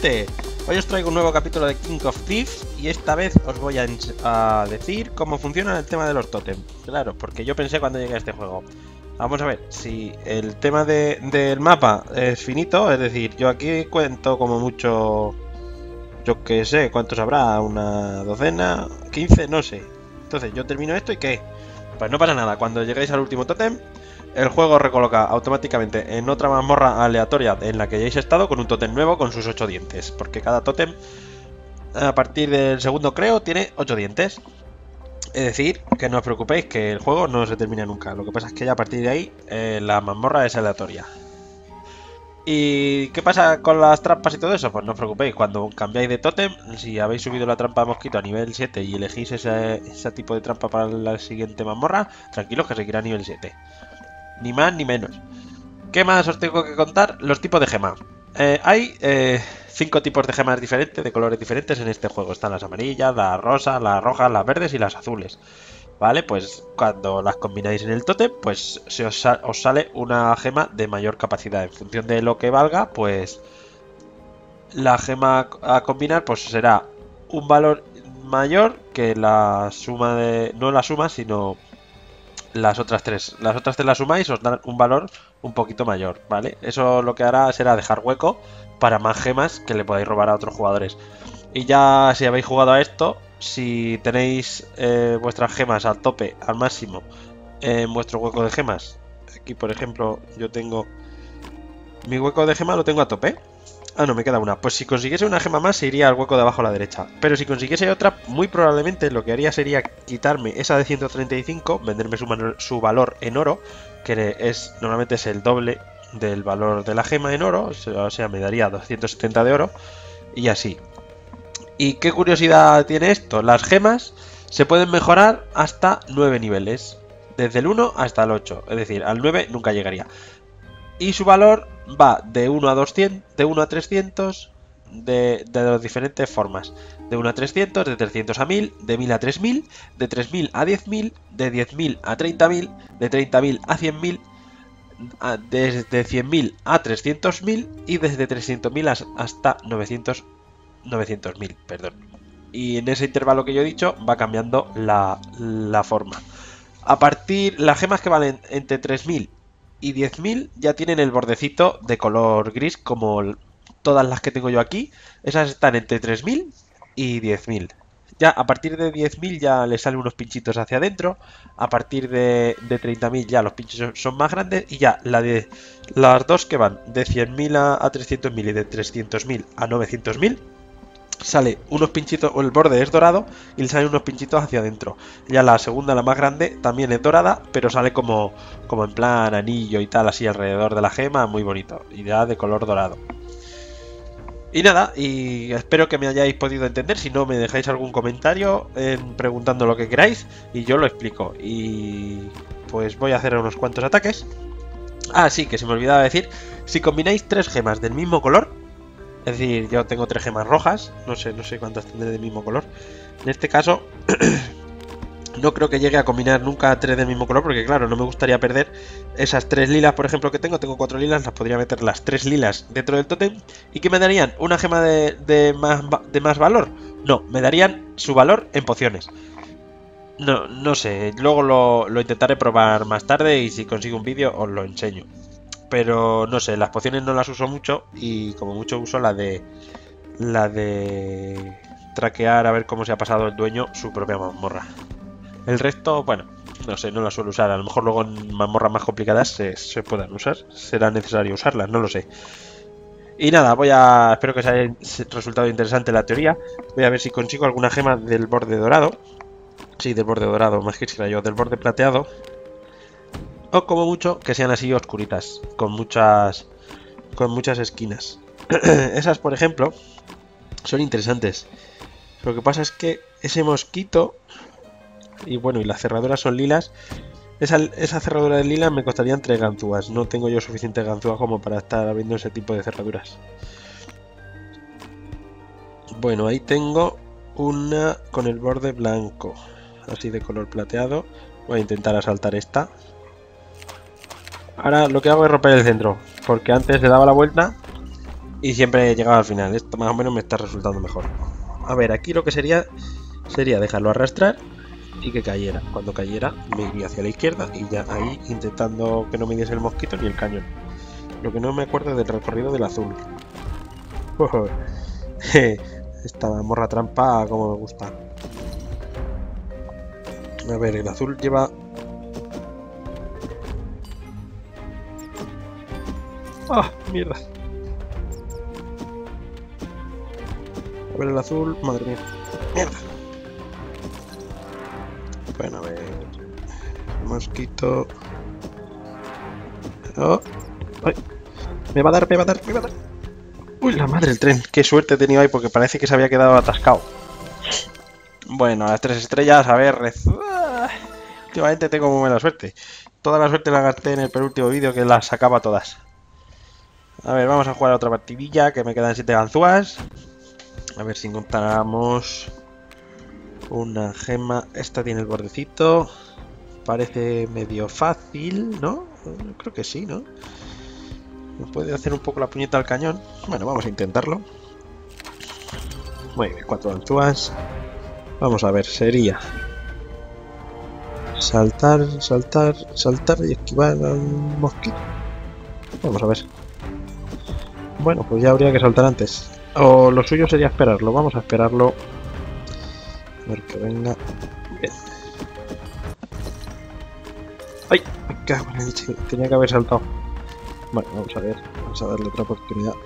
gente, hoy os traigo un nuevo capítulo de King of Thieves y esta vez os voy a decir cómo funciona el tema de los tótems. Claro, porque yo pensé cuando llegué a este juego, vamos a ver, si el tema del mapa es finito, es decir, yo aquí cuento como mucho, yo que sé, ¿cuántos habrá? ¿Una docena? ¿15? No sé. Entonces yo termino esto y ¿qué? Pues no pasa nada, cuando lleguéis al último tótem, el juego recoloca automáticamente en otra mazmorra aleatoria en la que hayáis estado con un tótem nuevo con sus 8 dientes. Porque cada tótem, a partir del segundo creo, tiene 8 dientes. Es decir, que no os preocupéis que el juego no se termina nunca. Lo que pasa es que ya a partir de ahí la mazmorra es aleatoria. ¿Y qué pasa con las trampas y todo eso? Pues no os preocupéis, cuando cambiáis de tótem, si habéis subido la trampa de mosquito a nivel 7 y elegís ese tipo de trampa para la siguiente mazmorra, tranquilos que seguirá a nivel 7. Ni más ni menos. ¿Qué más os tengo que contar? Los tipos de gemas. Hay 5 tipos de gemas diferentes, de colores diferentes en este juego. Están las amarillas, las rosas, las rojas, las verdes y las azules. Vale, pues cuando las combináis en el tótem, pues os sale una gema de mayor capacidad. En función de lo que valga, pues la gema a combinar pues será un valor mayor que la suma de... no la suma, sino las otras tres. Las otras tres las sumáis y os dan un valor un poquito mayor, ¿vale? Eso lo que hará será dejar hueco para más gemas que le podáis robar a otros jugadores. Y ya si habéis jugado a esto, si tenéis vuestras gemas al tope, al máximo, en vuestro hueco de gemas. Aquí, por ejemplo, yo tengo... mi hueco de gema lo tengo a tope. Ah, no, me queda una. Pues si consiguiese una gema más, se iría al hueco de abajo a la derecha. Pero si consiguiese otra, muy probablemente lo que haría sería quitarme esa de 135, venderme su valor en oro, que normalmente es el doble del valor de la gema en oro, o sea, me daría 270 de oro, y así. ¿Y qué curiosidad tiene esto? Las gemas se pueden mejorar hasta 9 niveles, desde el 1 hasta el 8, es decir, al 9 nunca llegaría. Y su valor va de 1 a 200, de 1 a 300, de las diferentes formas. De 1 a 300, de 300 a 1000, de 1000 a 3000, de 3000 a 10000, de 10000 a 30000, de 30000 a 100000, desde 100.000 a 300.000 y desde 300.000 hasta 900.000, perdón. Y en ese intervalo que yo he dicho va cambiando la forma. A partir, las gemas que valen entre 3000 y 10.000 ya tienen el bordecito de color gris como todas las que tengo yo aquí. Esas están entre 3000 y 10.000. Ya a partir de 10.000 ya le salen unos pinchitos hacia adentro. A partir de 30.000 ya los pinchos son más grandes. Y ya las dos que van de 100.000 a 300.000 y de 300.000 a 900.000 sale unos pinchitos, o el borde es dorado y le salen unos pinchitos hacia adentro. Ya la segunda, la más grande, también es dorada, pero sale como en plan anillo y tal, así alrededor de la gema, muy bonito, y ya de color dorado. Y nada, y espero que me hayáis podido entender. Si no, me dejáis algún comentario preguntando lo que queráis y yo lo explico. Y pues voy a hacer unos cuantos ataques. Ah, sí, que se me olvidaba decir, si combináis 3 gemas del mismo color, es decir, yo tengo 3 gemas rojas, no sé cuántas tendré del mismo color. En este caso, no creo que llegue a combinar nunca 3 del mismo color, porque claro, no me gustaría perder esas 3 lilas, por ejemplo, que tengo 4 lilas, las podría meter las 3 lilas dentro del tótem. ¿Y qué me darían? ¿Una gema de más valor? No, me darían su valor en pociones. No sé, luego lo intentaré probar más tarde y si consigo un vídeo os lo enseño. Pero no sé, las pociones no las uso mucho y como mucho uso la de traquear a ver cómo se ha pasado el dueño su propia mazmorra. El resto, bueno, no sé, no las suelo usar. A lo mejor luego en mazmorras más complicadas se puedan usar. Será necesario usarlas, no lo sé. Y nada, espero que os haya resultado interesante la teoría. Voy a ver si consigo alguna gema del borde dorado. Sí, del borde dorado, más que yo, del borde plateado. O como mucho, que sean así oscuritas, con muchas esquinas. Esas, por ejemplo, son interesantes. Lo que pasa es que ese mosquito, y bueno, y las cerraduras son lilas. Esa cerradura de lila me costarían 3 ganzúas. No tengo yo suficiente ganzúas como para estar abriendo ese tipo de cerraduras. Bueno, ahí tengo una con el borde blanco, así de color plateado. Voy a intentar asaltar esta. Ahora lo que hago es romper el centro, porque antes le daba la vuelta Y siempre he llegado al final. Esto más o menos me está resultando mejor. A ver, aquí lo que sería dejarlo arrastrar y que cayera. Cuando cayera me iría hacia la izquierda y ya ahí intentando que no me diese el mosquito ni el cañón. Lo que no me acuerdo es del recorrido del azul. Esta morra trampa como me gusta. A ver, el azul lleva... ¡Ah! ¡Mierda! A ver el azul... ¡Madre mía! ¡Mierda! Bueno, a ver... Mosquito... ¡Oh! ¡Ay! ¡Me va a dar! ¡Me va a dar! ¡Me va a dar! ¡Uy, la madre del tren! ¡Qué suerte he tenido ahí! Porque parece que se había quedado atascado. Bueno, las 3 estrellas, a ver... Últimamente tengo muy buena suerte. Toda la suerte la gasté en el penúltimo vídeo que las sacaba todas. A ver, vamos a jugar a otra partidilla, que me quedan 7 ganzúas. A ver si encontramos una gema. Esta tiene el bordecito. Parece medio fácil, ¿no? Creo que sí, ¿no? ¿Me puede hacer un poco la puñeta al cañón? Bueno, vamos a intentarlo. Muy bien, 4 ganzúas. Vamos a ver, sería... saltar, saltar, saltar y esquivar al mosquito. Vamos a ver. Bueno, pues ya habría que saltar antes. O lo suyo sería esperarlo. Vamos a esperarlo. A ver que venga. Bien. ¡Ay! Me cago en la leche. Tenía que haber saltado. Bueno, vamos a ver. Vamos a darle otra oportunidad.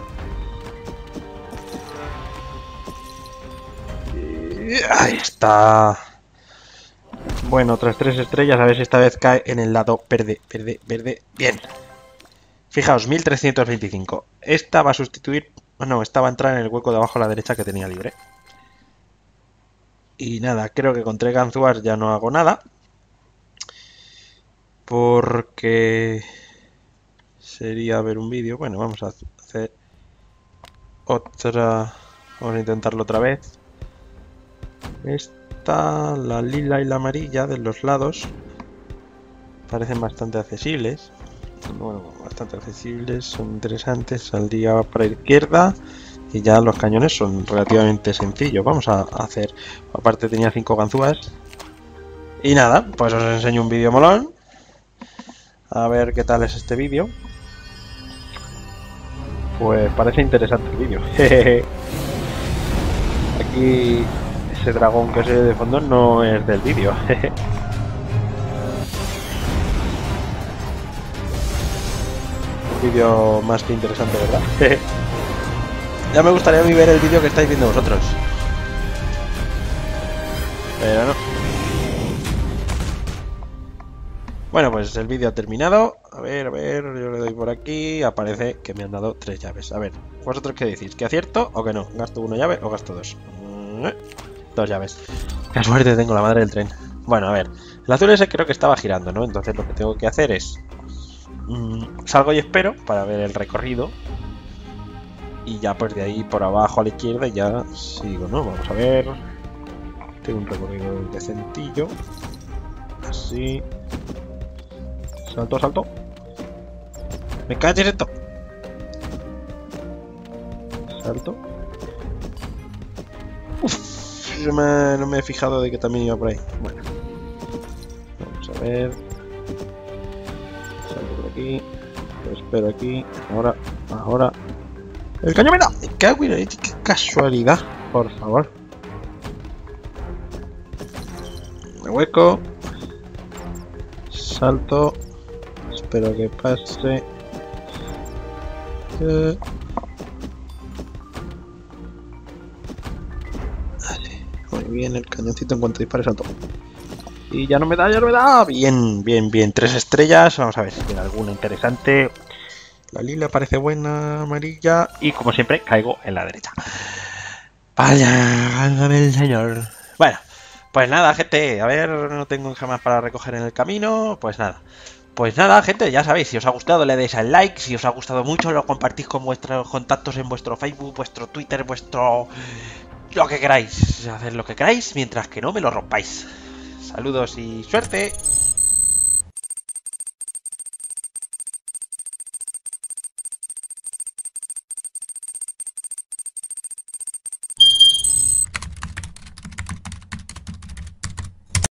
Ahí está. Bueno, otras 3 estrellas. A ver si esta vez cae en el lado verde, verde, verde. Bien. Fijaos, 1325. Esta va a sustituir... No, esta va a entrar en el hueco de abajo a la derecha que tenía libre. Y nada, creo que con 3 ganzúas ya no hago nada. Porque... sería ver un vídeo. Bueno, vamos a hacer otra... Vamos a intentarlo otra vez. Esta, la lila y la amarilla de los lados parecen bastante accesibles. Bueno, bastante accesibles, son interesantes. Saldría para la izquierda y ya los cañones son relativamente sencillos. Vamos a hacer, aparte tenía 5 ganzúas. Y nada, pues os enseño un vídeo molón. A ver qué tal es este vídeo. Pues parece interesante el vídeo. Aquí ese dragón que se ve de fondo no es del vídeo. Vídeo más que interesante, ¿verdad? Ya me gustaría a mí ver el vídeo que estáis viendo vosotros. Pero no. Bueno, pues el vídeo ha terminado. A ver, yo le doy por aquí. Aparece que me han dado 3 llaves. A ver, ¿vosotros qué decís? ¿Que acierto o que no? ¿Gasto 1 llave o gasto 2? 2 llaves. Qué suerte tengo, la madre del tren. Bueno, a ver. El azul ese creo que estaba girando, ¿no? Entonces lo que tengo que hacer es... salgo y espero para ver el recorrido. Y ya pues de ahí por abajo a la izquierda ya sigo, ¿no? Vamos a ver. Tengo un recorrido decentillo. Así. Salto, salto. Me cae directo. Salto. Uf, no me he fijado de que también iba por ahí. Bueno. Vamos a ver. Salto por aquí. Lo espero aquí. Ahora. ¡El cañón me da! ¡Me cago en la leche! ¡Qué casualidad! Por favor. Me hueco. Salto. Espero que pase. Vale. Muy bien, el cañoncito en cuanto dispare salto. Y ya no me da, ya no me da. Bien, bien, bien. 3 estrellas. Vamos a ver si tiene alguna interesante. La lila parece buena, amarilla. Y como siempre, caigo en la derecha. Vaya, válgame el señor. Bueno, pues nada, gente. A ver, no tengo jamás para recoger en el camino. Pues nada, gente, ya sabéis. Si os ha gustado, le dais al like. Si os ha gustado mucho, lo compartís con vuestros contactos en vuestro Facebook, vuestro Twitter, vuestro... lo que queráis. Haced lo que queráis, mientras que no me lo rompáis. Saludos y suerte.